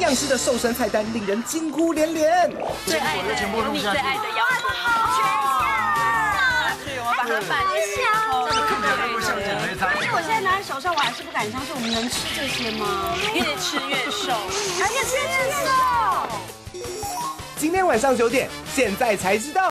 养师的瘦身菜单令人惊呼连连。 最爱的，有你最爱的腰果， 全下去，我把它拌进但是我现在拿在手上，我还是不敢相信我们能吃这些吗？ 越吃越瘦， 而且吃越瘦。 今天晚上9点，现在才知道。